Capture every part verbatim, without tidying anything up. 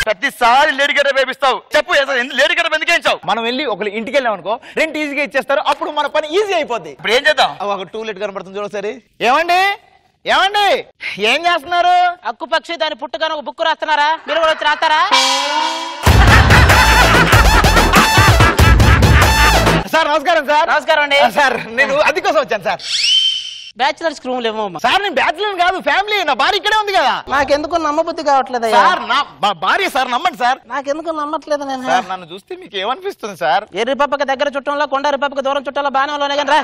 ప్రతిసారి లేడీగడ్డ వేపిస్తావు చెప్పు లేడీగడ్డ ఎందుకు వేయించావు? మనం వెళ్ళి ఒకళ్ళు ఇంటికి వెళ్ళాం అనుకో రెంట్ ఈజీగా ఇచ్చేస్తారు, అప్పుడు మన పని ఈజీ అయిపోద్ది. ఇప్పుడు ఏం చేద్దాం? ఒక టూలెట్ కనబడుతుంది చూడసరి. ఏమండి ఏమండి ఏం చేస్తున్నారు? అక్కు పక్షి దాని పుట్టుగానే ఒక బుక్ రాస్తున్నారా? మీరు కూడా వచ్చి రాస్తారా? సార్ నమస్కారం. సార్ నమస్కారం అండి. సార్ నేను అది కోసం వచ్చాను సార్. బ్యాచులర్స్ రూమ్ లేమో సార్. నేను బ్యాచులర్ కాదు, ఫ్యామిలీ. నా భార్య ఇక్కడే ఉంది కదా. నాకెందుకు నమ్మబుద్ధి కావట్లేదు సార్. నా భార్య సార్, నమ్మండి సార్. నాకెందుకు నమ్మట్లేదు నేను. సార్ నన్ను చూస్తే మీకు ఏమనిపిస్తుంది సార్? ఎర్రి పప్పకి దగ్గర చుట్టంలో కొండ రిపప్పకి దూరం చుట్టాలో బాగానే లోనే కానీ రా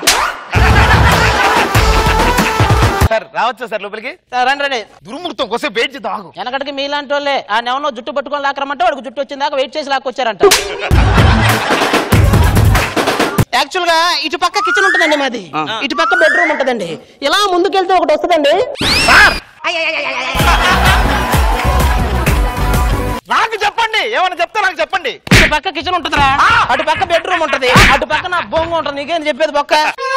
సార్. రావచ్చా సార్ లోపలికి? రండి రండి. దుర్ముహూర్తం కోసం వెయిట్ చేద్దాం. ఆగు. వెనకటికి మీలాంటి వాళ్ళే ఆ నెవనో జుట్టు పట్టుకొని లాక్కరమంటే వాడికి జుట్టు వచ్చిన దాకా వెయిట్ చేసి లాక్కొచ్చారంట. యాక్చువల్ గా ఇటు పక్క కిచెన్ ఉంటుందండి మాది, ఇటు పక్క బెడ్రూమ్ ఉంటుందండి. ఇలా ముందుకెళ్తే ఒకటి వస్తుందండి. నాకు చెప్పండి, ఏమన్నా చెప్తా నాకు చెప్పండి. ఇటు పక్క కిచెన్ ఉంటుందిరా, అటు పక్క బెడ్రూమ్ ఉంటది, అటు పక్క నా బొంగు ఉంటుంది. నీకేం చెప్పేది బొక్క?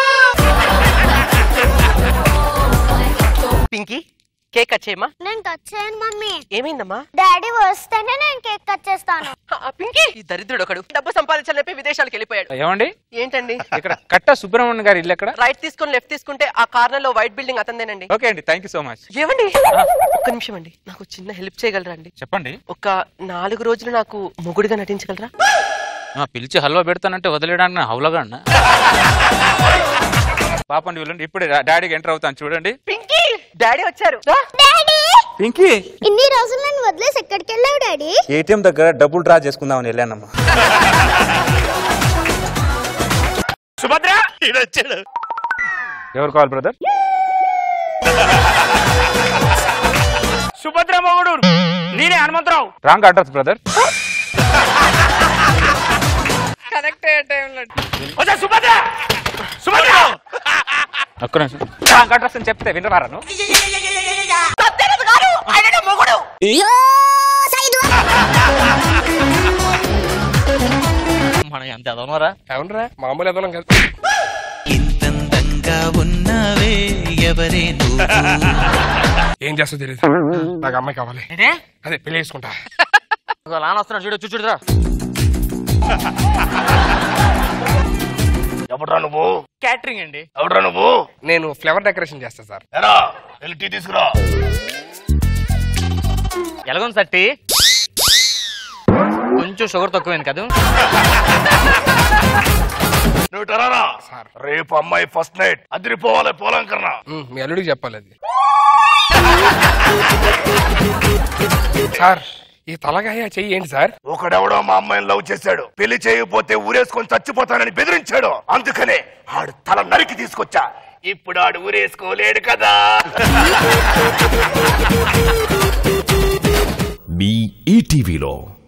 పింకీ కేక్ కట్ చేయమా? నేను కట్ చేయను మమ్మీ. ఏమైందమ్మా? డాడీ వస్తేనే నేను కేక్ కట్ చేస్తాను. పింకీ ఈ దరిద్రుడు ఒకడు డబ్బు సంపాదించాలని విదేశాలకు వెళ్ళిపోయాడు. ఏమండి ఏంటండి? ఇక్కడ కట్ట సుబ్రహ్మణ్యం గారి ఇల్లు ఎక్కడ? రైట్ తీసుకొని లెఫ్ట్ తీసుకుంటే ఆ కార్నర్ లో వైట్ బిల్డింగ్ అతందేనండి. ఓకే అండి, థ్యాంక్ యూ సో మచ్. ఏమండి ఒక్క నిమిషం అండి, నాకు చిన్న హెల్ప్ చేయగలరా అండి? చెప్పండి. ఒక నాలుగు రోజులు నాకు మొగుడిగా నటించగలరా? పిలిచి హల్వా పెడతానంటే వదిలేయడానికి నా హౌలగా అన్న పాపండి వీళ్ళండి. ఇప్పుడే డాడీకి ఎంటర్ అవుతాను చూడండి. పింకీ డాడీ వచ్చారు. డాడీ పింకీ ఇన్ని రోజులు నన్ను వదిలేసి ఎక్కడికి వెళ్ళావు డాడీ? ఏటీఎం దగ్గర డబ్బులు డ్రా చేసుకుందామని వెళ్ళానమ్మా. సుభద్ర వచ్చాడు. ఎవరు కావాలి బ్రదర్? సుభద్ర మొగుడు నేనే Hanumantharao. Wrong address brother. Connect అయ్యే టైంలో సుభద్ర సుభద్ర ఒక్క నిమిషం. రాంగ్ అడ్రస్ అని చెప్తే వినరాను. మనం ఎంత ఎదవనరా? అవునరా మామూలు ఎదవలం కదా. ఇంతందంగా ఉన్నావే ఎవరే ఏం చేస్తా తెలియదు, నాకు అమ్మాయి కావాలి. అదే పెళ్లి చేసుకుంటా. నాన్న వస్తున్నాడు చూడు చూడురా. ఎవడ్రా నువ్వు? క్యాటరింగ్ అండి. ఎవడ్రా నువ్వు? నేను ఫ్లవర్ డెకరేషన్ చేస్తా సార్. ఎరా వెళ్ళి టీ తీసుకురా. ఎలాగొంది సార్ టీ? కొంచెం షుగర్ తక్కువైంది కదా. నువ్వు టరారా సార్. రేపు అమ్మాయి ఫస్ట్ నైట్ అదిరిపోవాలి పోలంకరణ. మీ అల్లుడికి చెప్పాలి అది. సార్ ఈ తలగాయ చెయ్యి ఏంటి సార్? ఒకడెవడో మా అమ్మాయిని లవ్ చేశాడు, పెళ్లి చేయకపోతే ఊరేసుకొని చచ్చిపోతానని బెదిరించాడు. అందుకనే ఆడు తల నరికి తీసుకొచ్చా. ఇప్పుడు ఆడు ఊరేసుకోలేడు కదా. మీ ఈటీవీలో